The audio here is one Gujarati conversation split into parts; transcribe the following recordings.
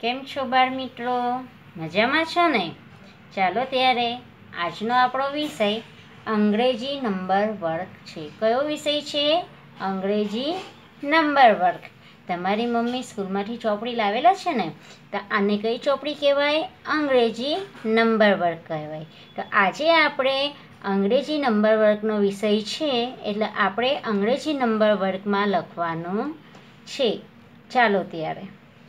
કેમ છો બાળ મિત્રો? મજામાં છો ને? ચાલો ત્યારે આજનો આપણો વિષય અંગ્રેજી નંબર વર્ગ છે. કયો વિષય છે? અંગ્રેજી નંબર વર્ગ. તમારી મમ્મી સ્કૂલમાંથી ચોપડી લાવેલા છે ને, તો આને કઈ ચોપડી કહેવાય? અંગ્રેજી નંબર વર્ગ કહેવાય. તો આજે આપણે અંગ્રેજી નંબર વર્ગનો વિષય છે, એટલે આપણે અંગ્રેજી નંબર વર્ગમાં લખવાનું છે. ચાલો ત્યારે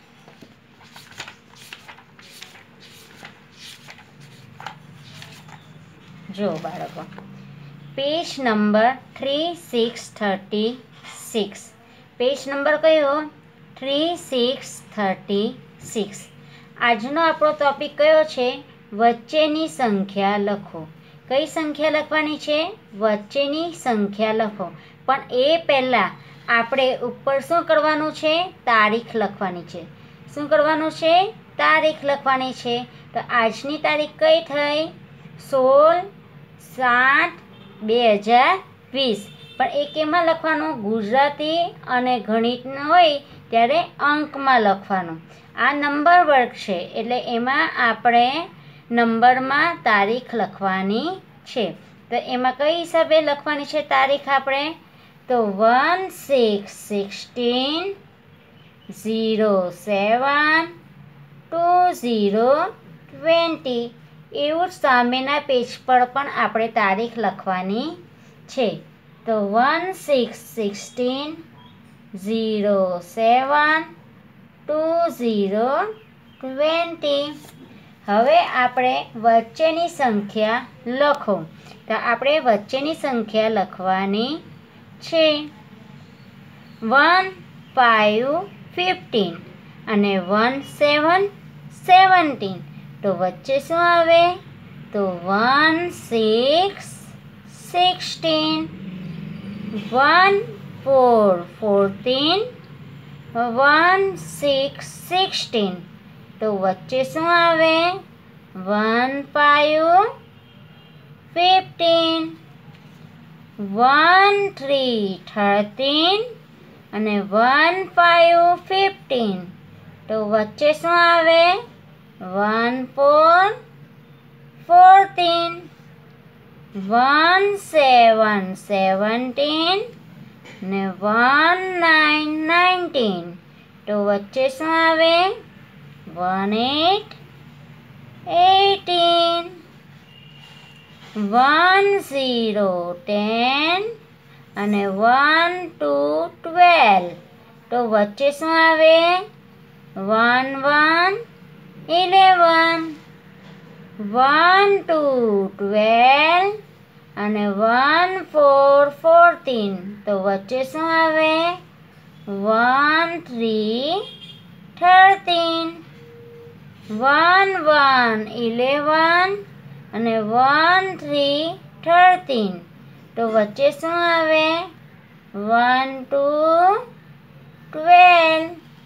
જો બાળકો, પેજ નંબર 3636. પેજ નંબર કયો? 3636. આજનો આપણો ટોપિક કયો છે? વચ્ચેની સંખ્યા લખો. કઈ સંખ્યા લખવાની છે? વચ્ચેની સંખ્યા લખો. પણ એ પહેલાં આપણે ઉપર શું કરવાનું છે? તારીખ લખવાની છે. શું કરવાનું છે? તારીખ લખવાની છે. તો આજની તારીખ કઈ થઈ? 16/7/2020. પણ એ કેમાં લખવાનું? ગુજરાતી અને ગણિતનું હોય ત્યારે અંકમાં લખવાનું. આ નંબર વર્ગ છે, એટલે એમાં આપણે નંબરમાં તારીખ લખવાની છે. તો એમાં કઈ હિસાબે લખવાની છે તારીખ આપણે? તો 1/6/16/07/2020. એવું જ સામેના પેજ પર પણ આપણે તારીખ લખવાની છે. તો 1/6/16/07/2020. હવે આપણે વચ્ચેની સંખ્યા લખો. તો આપણે વચ્ચેની સંખ્યા લખવાની છે. 1 5 15 અને 1 7 17. તો વચ્ચે શું આવે? તો 1 6 16, 1 4 14, 1 6 16. તો વચ્ચે શું આવે? 1 5 15, 1 3 13 અને 1 5 15. તો વચ્ચે શું આવે? 1 4 14, 1 7 17 ને 1 9 19. તો વચ્ચે શું આવે? 1 8 18, 1 0 10 અને 1 2 12. તો વચ્ચે શું આવે? 1 1 11, 1 2 12 અને 1 4 14. તો વચ્ચે શું આવે? 1 3 13, 1 1 11 અને 1 3 13. તો વચ્ચે શું આવે? 1 2 12,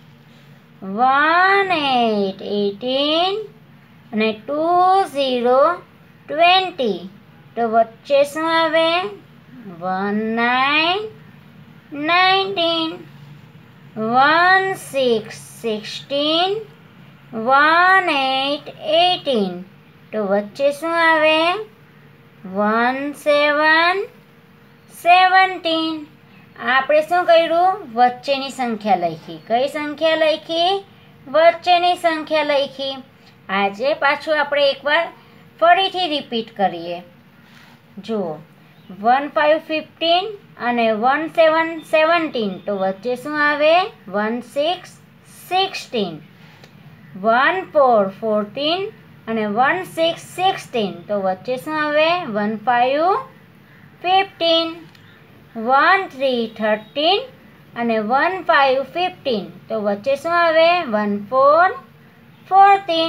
1 8 18 અને 2 0 20. તો વચ્ચે શું આવે? 1 9 19, 1 6 16, 1 8 18. તો વચ્ચે શું આવે? 1 7 17. આપણે શું કર્યું? વચ્ચેની સંખ્યા લખી. કઈ સંખ્યા લખી? વચ્ચેની સંખ્યા લખી. આજે પાછું આપણે એકવાર ફરીથી રિપીટ કરીએ. જુઓ, 1 5 15 અને 1 7 17. તો વચ્ચે શું આવે? 1 6 16, 1 4 14 અને 1 6 16. તો વચ્ચે શું આવે? 1 5 15, 1 3 13 અને 1 5 15. તો વચ્ચે શું આવે? 1 4 14,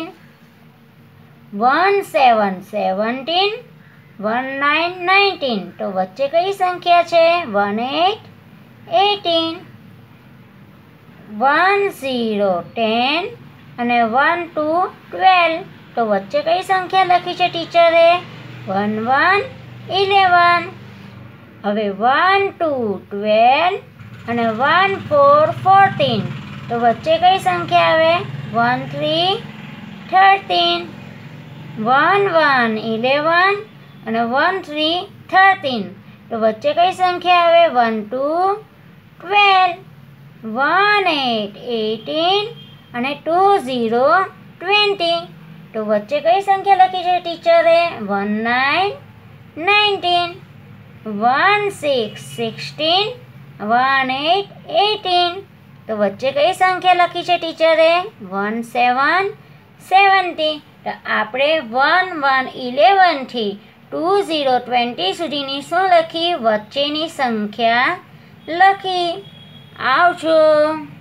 1 7 17, 1 9 19. તો વચ્ચે કઈ સંખ્યા છે? 1 8 18, 1 0 10 અને 1 2 12. તો વચ્ચે કઈ સંખ્યા લખી છે ટીચરે? 1 1 11. હવે 1 2 12 અને 1 4 14. તો વચ્ચે કઈ સંખ્યા આવે? 1 3 13, 1 1 11 અને 1 3 13. તો વચ્ચે કઈ સંખ્યા આવે? 1 2 12, 1 8 18 અને 2 0 20. તો વચ્ચે કઈ સંખ્યા લખી છે ટીચરે? 1 9 19, 1 6 16, 1 8 18. તો વચ્ચે કઈ સંખ્યા લખી છે ટીચરે? 1 7 70. તો આપણે 1 1 11 થી 2 0 20 સુધીની શું લખી? વચ્ચેની સંખ્યા લખી. આવજો.